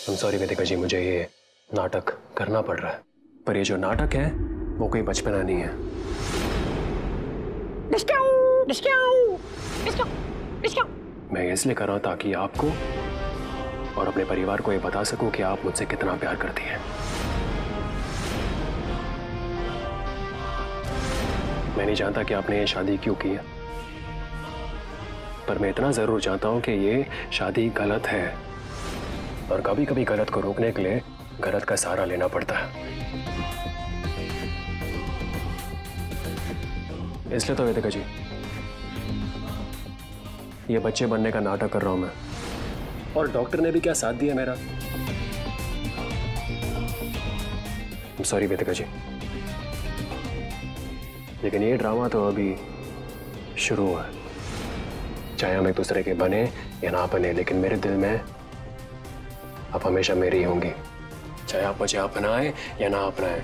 Sorry वेदिका जी, मुझे ये नाटक करना पड़ रहा है, पर ये जो नाटक है वो कोई बचपना नहीं है। मैं इसलिए कर रहा हूं ताकि आपको और अपने परिवार को ये बता सकूं कि आप मुझसे कितना प्यार करती हैं। मैं नहीं जानता कि आपने ये शादी क्यों की है, पर मैं इतना जरूर जानता हूं कि ये शादी गलत है और कभी कभी गलत को रोकने के लिए गलत का सहारा लेना पड़ता है। इसलिए तो वेदिका जी ये बच्चे बनने का नाटक कर रहा हूं मैं, और डॉक्टर ने भी क्या साथ दिया मेरा। सॉरी वेदिका जी, लेकिन ये ड्रामा तो अभी शुरू हुआ है। चाहे हम एक दूसरे के बने या ना बने, लेकिन मेरे दिल में आप हमेशा मेरी ही होंगी, चाहे आप मुझे अपनाएं या ना अपनाएं,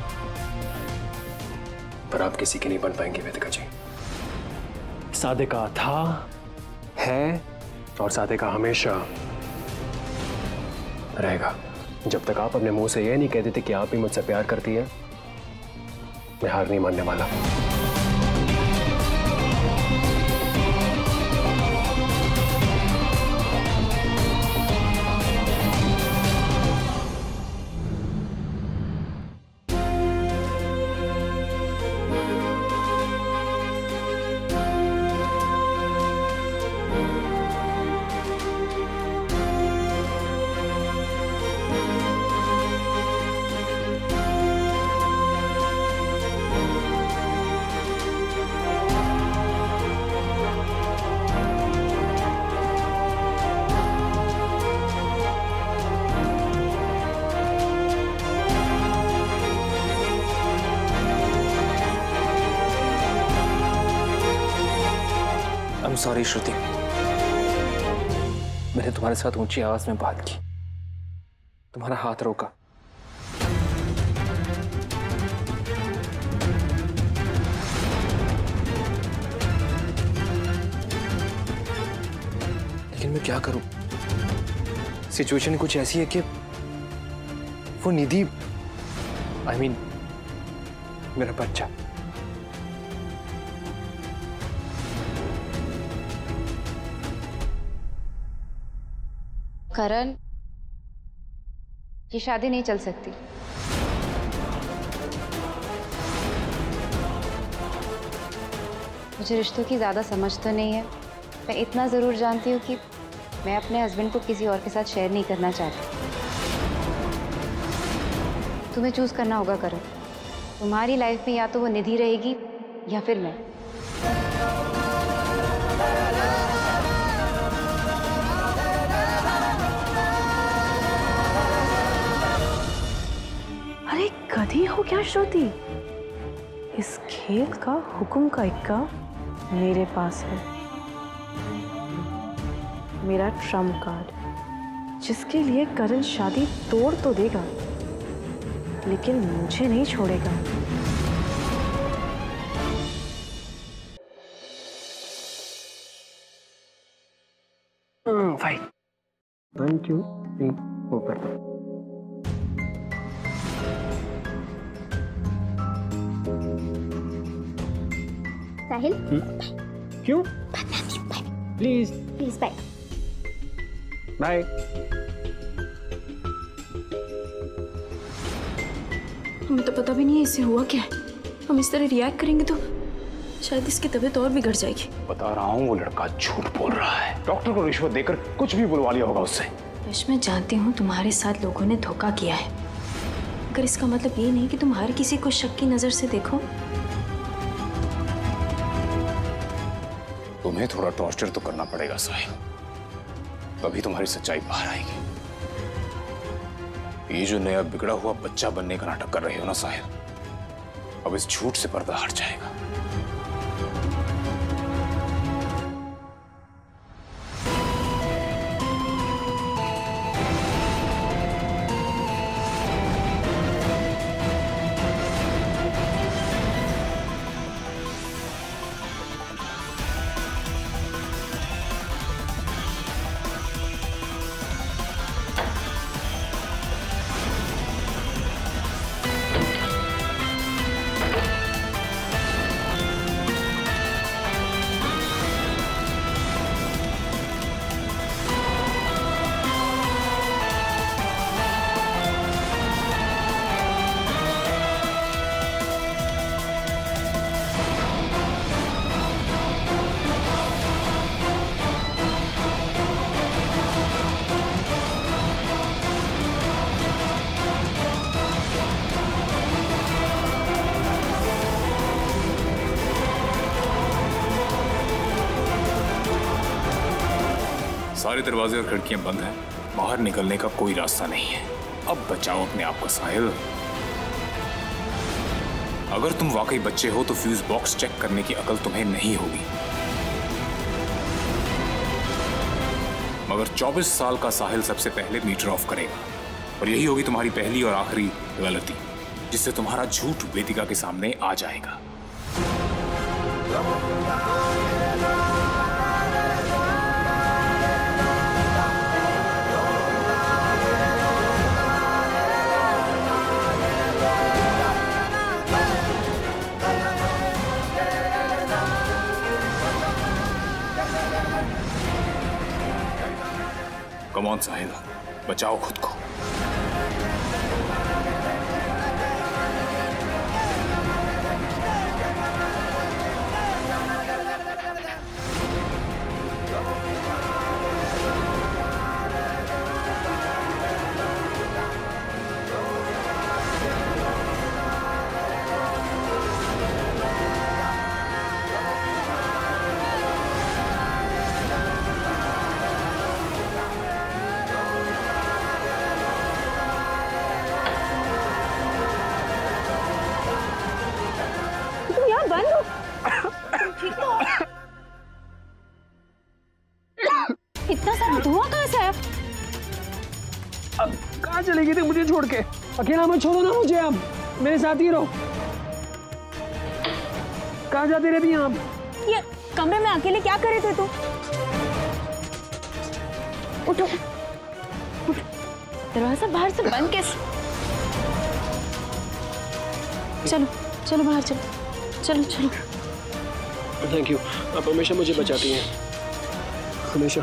पर आप किसी की नहीं बन पाएंगे वेदिका जी। सादिका था, है और सादिका हमेशा रहेगा। जब तक आप अपने मुंह से यह नहीं कह देते कि आप भी मुझसे प्यार करती है, मैं हार नहीं मानने वाला। सॉरी श्रुति, मैंने तुम्हारे साथ ऊंची आवाज में बात की, तुम्हारा हाथ रोका। लेकिन मैं क्या करूं? सिचुएशन कुछ ऐसी है कि वो निधि, मेरा बच्चा, करण, ये शादी नहीं चल सकती। मुझे रिश्तों की ज्यादा समझ तो नहीं है, मैं इतना जरूर जानती हूँ कि मैं अपने हस्बैंड को किसी और के साथ शेयर नहीं करना चाहती। तुम्हें चूज करना होगा करण, तुम्हारी लाइफ में या तो वो निधि रहेगी या फिर मैं। अरे गधी हो क्या श्रुति? इस खेल का हुक्म का इक्का मेरे पास है। मेरा ट्रम्प कार्ड, जिसके लिए करण शादी तोड़ तो देगा, लेकिन मुझे नहीं छोड़ेगा। फाइन, 1 2 3 4 साहिल, क्यों? Please please bye. बाय। हमें तो पता भी नहीं है इससे हुआ क्या है। हम इस तरह रिएक्ट करेंगे तो शायद इसकी तबीयत और बिगड़ जाएगी। बता रहा हूँ वो लड़का झूठ बोल रहा है। डॉक्टर को रिश्वत देकर कुछ भी बुलवा लिया होगा उससे। यश, मैं जानती हूँ तुम्हारे साथ लोगों ने धोखा किया है, मगर इसका मतलब ये नहीं कि तुम हर किसी को शक की नजर से देखो। तुम्हें थोड़ा टॉर्चर तो करना पड़ेगा साहिल, तभी तुम्हारी सच्चाई बाहर आएगी। ये जो नया बिगड़ा हुआ बच्चा बनने का नाटक कर रहे हो ना साहिल, अब इस झूठ से पर्दा हट जाएगा। सारे दरवाजे और खिड़कियां बंद हैं, बाहर निकलने का कोई रास्ता नहीं है। अब बचाओ अपने आप को साहिल। अगर तुम वाकई बच्चे हो तो फ्यूज बॉक्स चेक करने की अकल तुम्हें नहीं होगी, मगर 24 साल का साहिल सबसे पहले मीटर ऑफ करेगा, और यही होगी तुम्हारी पहली और आखिरी गलती, जिससे तुम्हारा झूठ वेदिका के सामने आ जाएगा। कम ऑन साहिल, बचाओ खुद को। इतना सारा धुआं कहाँ से आया? कहाँ चली गई थी मुझे छोड़ के? अकेला मत छोड़ो ना मुझे, अब मेरे साथ ही रहो। कहाँ जाती रहती हैं आप? ये कमरे में अकेले क्या कर रहे थे तू? उठो, उठो। दरवाजा बाहर से बंद कैसे? चलो चलो बाहर चलो, चलो चलो। थैंक यू, आप हमेशा मुझे बचाती हैं, हमेशा।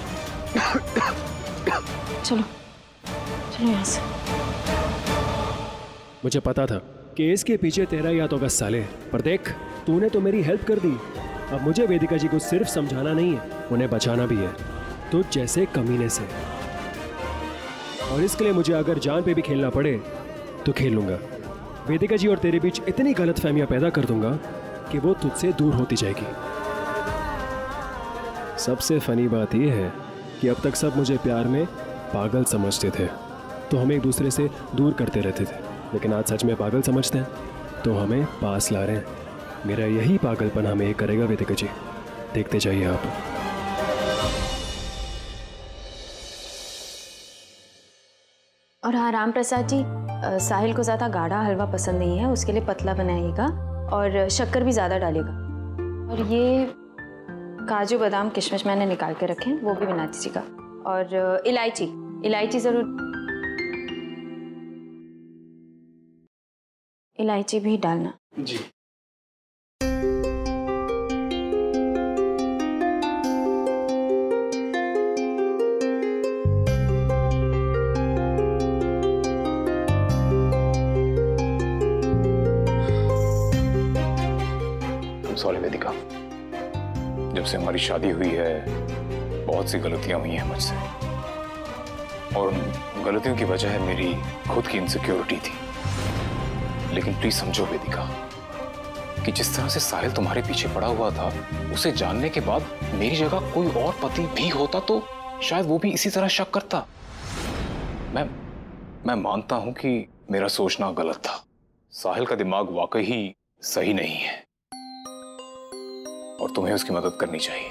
चलो चलो यहाँ से। मुझे पता था कि इसके पीछे तेरा ही हाथ होगा साले, पर देख तूने तो मेरी हेल्प कर दी। अब मुझे वेदिका जी को सिर्फ समझाना नहीं है, उन्हें बचाना भी है, तो जैसे कमीने से। और इसके लिए मुझे अगर जान पे भी खेलना पड़े तो खेल लूंगा। वेदिका जी और तेरे बीच इतनी गलतफहमियां पैदा कर दूंगा कि वो तुझसे दूर होती जाएगी। सबसे फनी बात यह है कि अब तक सब मुझे प्यार में पागल समझते थे, तो हमें एक दूसरे से दूर करते रहते थे, लेकिन आज सच में पागल समझते हैं तो हमें पास ला रहे हैं। मेरा यही पागलपन हमें एक करेगा वेदिका जी, देखते जाइए आप। और हाँ राम प्रसाद जी, साहिल को ज़्यादा गाढ़ा हलवा पसंद नहीं है, उसके लिए पतला बनाइएगा और शक्कर भी ज़्यादा डालिएगा। और ये काजू बादाम किशमिश मैंने निकाल के रखे हैं, वो भी बना दीजिएगा। और इलायची ज़रूर, इलायची भी डालना जी। सॉरी वेदिका, जब से हमारी शादी हुई है बहुत सी गलतियां हुई हैं मुझसे, और उन गलतियों की वजह मेरी खुद की इनसिक्योरिटी थी। लेकिन प्लीज समझो वेदिका कि जिस तरह से साहिल तुम्हारे पीछे पड़ा हुआ था, उसे जानने के बाद मेरी जगह कोई और पति भी होता तो शायद वो भी इसी तरह शक करता। मैं मानता हूं कि मेरा सोचना गलत था। साहिल का दिमाग वाकई ही सही नहीं है और तुम्हें उसकी मदद करनी चाहिए।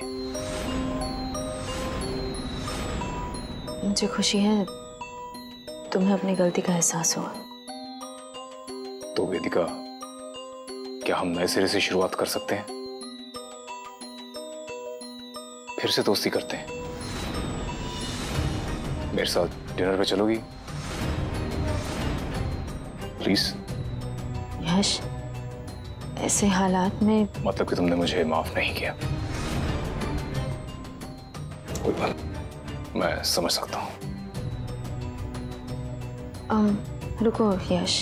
मुझे खुशी है तुम्हें अपनी गलती का एहसास हुआ। तो वेदिका, क्या हम नए सिरे से शुरुआत कर सकते हैं? फिर से दोस्ती करते हैं। मेरे साथ डिनर पे चलोगी प्लीज? यश, ऐसे हालात में मतलब कि तुमने मुझे माफ नहीं किया। कोई बात, मैं समझ सकता हूं। रुको यश,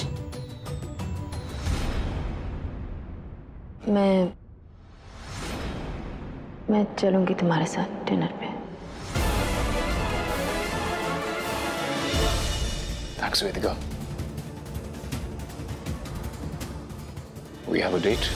मैं चलूंगी तुम्हारे साथ डिनर पे। Thanks Vedika. We have a date.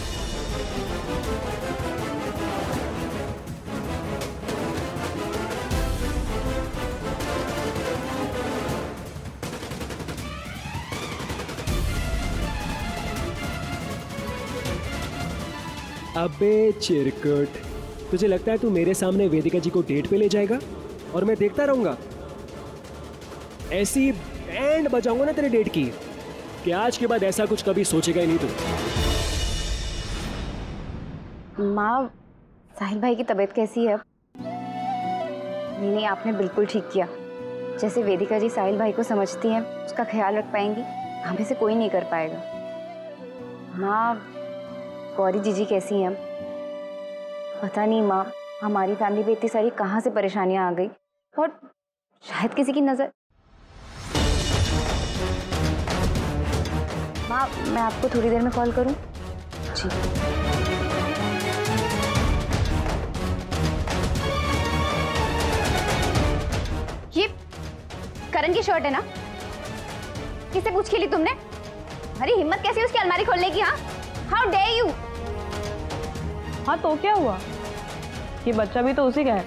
अबे चिरकुट, तुझे लगता है तू मेरे सामने वेदिका जी को डेट पे ले जाएगा और मैं देखता रहूंगा? ऐसी बैंड बजाऊंगा ना तेरे डेट की कि आज के बाद ऐसा कुछ कभी सोचेगा ही नहीं तू। माँ, साहिल भाई की तबीयत कैसी है? नहीं नहीं, आपने बिल्कुल ठीक किया। जैसे वेदिका जी साहिल भाई को समझती हैं, उसका ख्याल रख पाएंगी, हमें से कोई नहीं कर पाएगा। माँ, गौरी जीजी कैसी हैं? पता नहीं माँ, हमारी फैमिली पे इतनी सारी कहाँ से परेशानियाँ आ गई, और शायद किसी की नज़र। माँ, मैं आपको थोड़ी देर में कॉल करूँ? जी। ये करण की शर्ट है ना? किससे पूछ के ली तुमने? हमारी हिम्मत कैसी है उसकी अलमारी खोलने की? हाँ, हाउ डेयर यू! हाँ तो क्या हुआ, ये बच्चा भी तो उसी का है।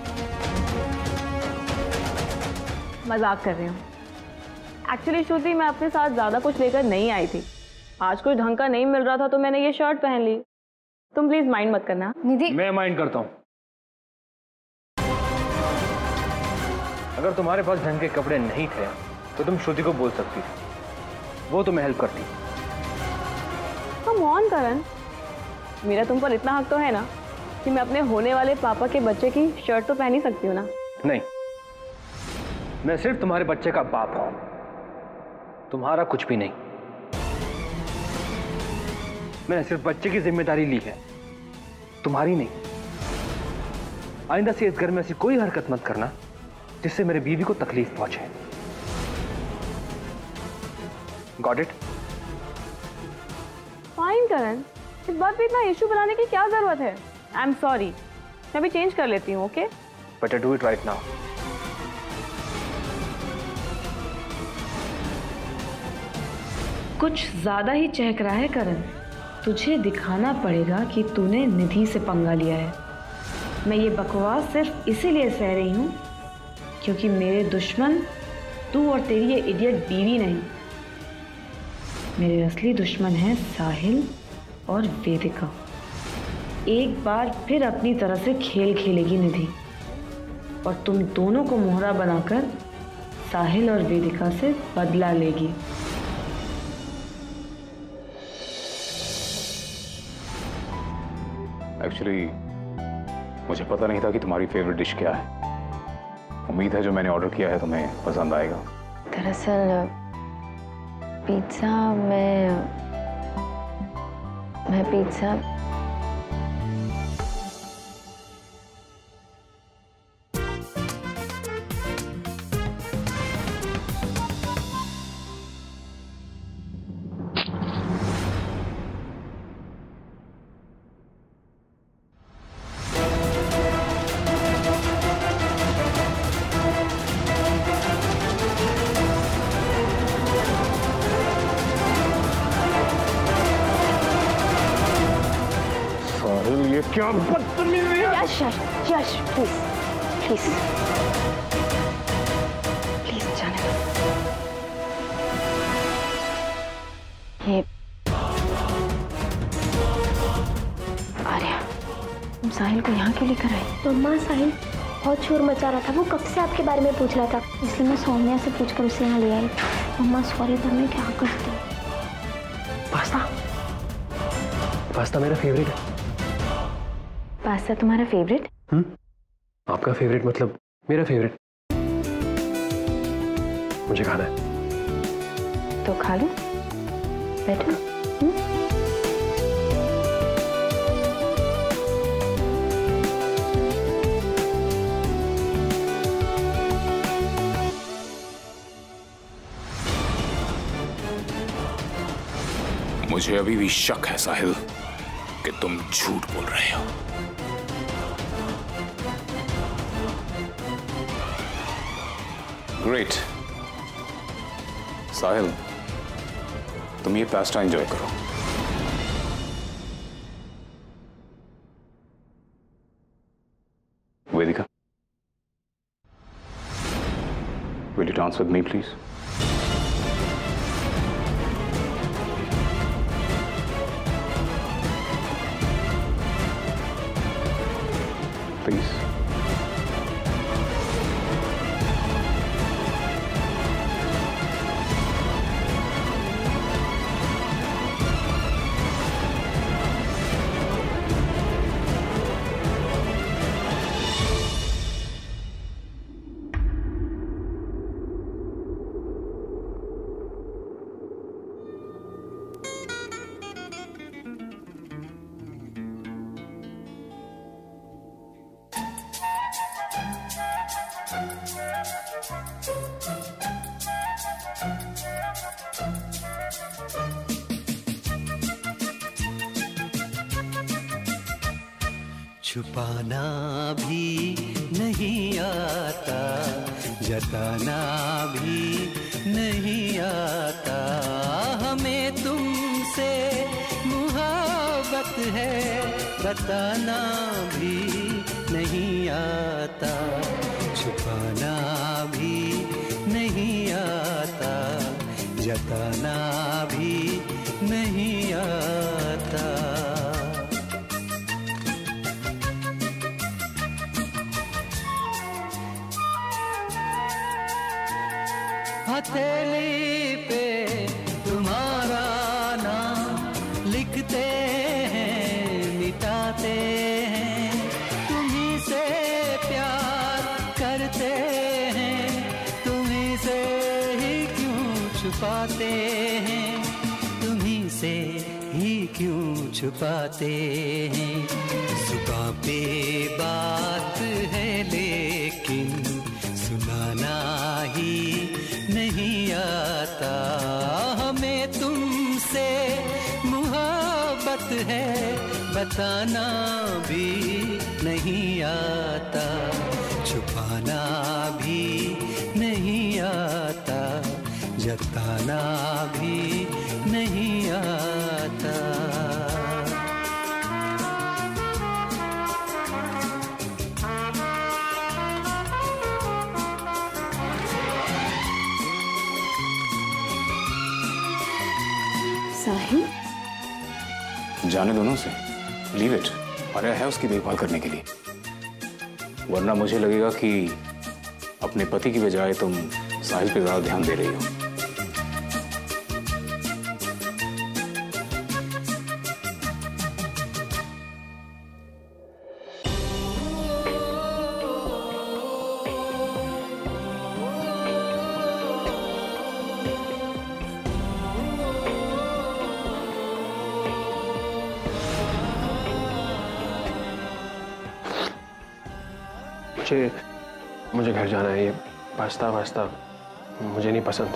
मजाक कर रही हूँ। एक्चुअली श्रुति, मैं अपने साथ ज्यादा कुछ लेकर नहीं आई थी। आज कुछ ढंग का नहीं मिल रहा था तो मैंने ये शर्ट पहन ली। तुम प्लीज माइंड मत करना। निधि, मैं माइंड करता हूँ। अगर तुम्हारे पास ढंग के कपड़े नहीं थे तो तुम श्रुति को बोल सकती थी, वो तुम्हें हेल्प करती। कम ऑन करण, मेरा तुम पर इतना हक तो है ना कि मैं अपने होने वाले पापा के बच्चे की शर्ट तो पहन ही सकती हूँ ना? नहीं, मैं सिर्फ तुम्हारे बच्चे का बाप हूं, तुम्हारा कुछ भी नहीं। मैंने सिर्फ बच्चे की जिम्मेदारी ली है, तुम्हारी नहीं। आइंदा से इस घर में ऐसी कोई हरकत मत करना जिससे मेरे बीवी को तकलीफ पहुंचे। Got it? फाइन करण, इस बात पे इतना इशू बनाने की क्या जरूरत है? आई एम सॉरी, मैं अभी चेंज कर लेती हूँ। Okay, better do it right now. कुछ ज्यादा ही चहक रहा है करण। तुझे दिखाना पड़ेगा कि तूने निधि से पंगा लिया है। मैं ये बकवास सिर्फ इसीलिए सह रही हूँ क्योंकि मेरे दुश्मन तू और तेरी ये इडियट बीवी नहीं, मेरे असली दुश्मन हैं साहिल और वेदिका। एक बार फिर अपनी तरह से खेल खेलेगी निधि और तुम दोनों को मोहरा बनाकर साहिल और वेदिका से बदला लेगी। एक्चुअली मुझे पता नहीं था कि तुम्हारी फेवरेट डिश क्या है। उम्मीद है जो मैंने ऑर्डर किया है तुम्हें पसंद आएगा। दरअसल पिज्ज़ा, मैं पिज्ज़ा क्या बदतमीजी है? Yash, Yash, please please please जाने दो। ये आर्या, तुम साहिल को यहाँ क्यों लेकर आई? मम्मा, साहिल बहुत शोर मचा रहा था, वो कब से आपके बारे में पूछ रहा था, इसलिए मैं सौम्या से पूछकर उसे यहाँ ले आई। मम्मा सॉरी, पर मैं क्या करती। पास्ता, पास्ता मेरा फेवरेट है। पास्ता तुम्हारा फेवरेट? आपका फेवरेट मतलब मेरा फेवरेट। मुझे खाना है। तो खा लो, बैठो। मुझे अभी भी शक है साहिल कि तुम झूठ बोल रहे हो। ग्रेट साहिल, तुम ये पास्ता एंजॉय करो। Vedika, will you dance with me please? Please. छुपाना भी नहीं आता, जताना भी नहीं आता, हमें तुमसे मोहब्बत है बताना भी नहीं आता, छुपाना भी नहीं आता, जताना भी नहीं आता। हथेली पे तुम्हारा नाम लिखते हैं मिटाते हैं, तुम्हीं से प्यार करते हैं, तुम्हीं से ही क्यों छुपाते हैं, तुम्हीं से ही क्यों छुपाते हैं। जुबां पे बात है लेकिन सुनाना ही नहीं आता, हमें तुमसे मोहब्बत है बताना भी नहीं आता, छुपाना भी नहीं आता, जताना भी नहीं आता। साहिल, जाने दोनों से, लीव इट। आया है उसकी देखभाल करने के लिए, वरना मुझे लगेगा कि अपने पति की बजाय तुम साहिल पे ज्यादा ध्यान दे रही हो। मुझे घर जाना है, ये पास्ता वास्ता मुझे नहीं पसंद।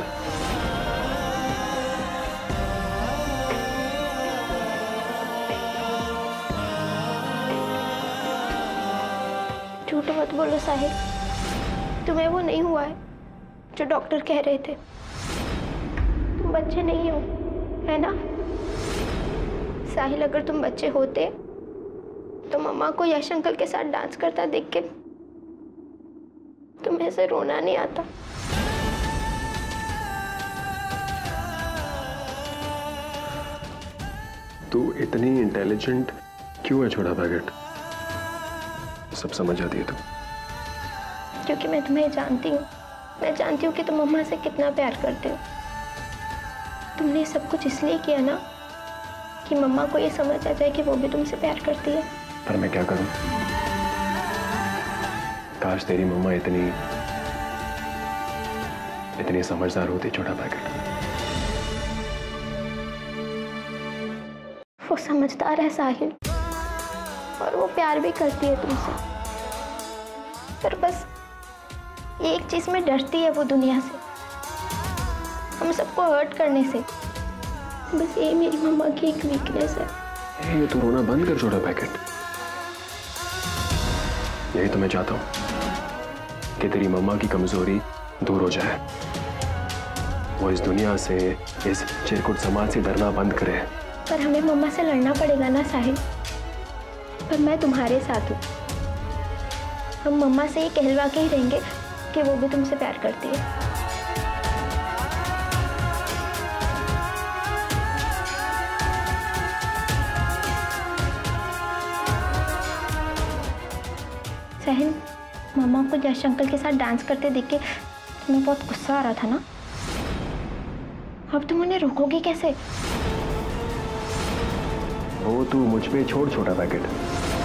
झूठ मत बोलो साहिल, तुम्हें वो नहीं हुआ है जो डॉक्टर कह रहे थे। तुम बच्चे नहीं हो, है ना साहिल? अगर तुम बच्चे होते तो मम्मा को यश अंकल के साथ डांस करता देख के तुम्हें ऐसे रोना नहीं आता। तू इतनी इंटेलिजेंट क्यों है छोटा पैकेट? सब समझ जाती है तू। क्योंकि मैं तुम्हें जानती हूँ, मैं जानती हूँ कि तुम मम्मा से कितना प्यार करते हो। तुमने सब कुछ इसलिए किया ना कि मम्मा को ये समझ आ जाए कि वो भी तुमसे प्यार करती है। पर मैं क्या करूं? काश तेरी मम्मा इतनी समझदार होती छोटा पैकेट। वो समझदार है साहिल, और वो प्यार भी करती है तुमसे, पर बस एक चीज में डरती है वो दुनिया से, हम सबको हर्ट करने से। बस ये मेरी मम्मा की एक वीकनेस है। ये तू रोना बंद कर छोटा पैकेट। यही तो मैं चाहता हूं कि तेरी मम्मा की कमजोरी दूर हो जाए, वो इस दुनिया से, इस चिरकुट समाज से डरना बंद करे। पर हमें मम्मा से लड़ना पड़ेगा ना साहिल। पर मैं तुम्हारे साथ हूँ, हम मम्मा से ये कहलवा के ही रहेंगे कि वो भी तुमसे प्यार करती है। साहिल, मामा को यश अंकल के साथ डांस करते देख के तुम्हें बहुत गुस्सा आ रहा था ना? अब तुम उन्हें रोकोगे कैसे? वो तू मुझ पे छोड़ छोटा पैकेट।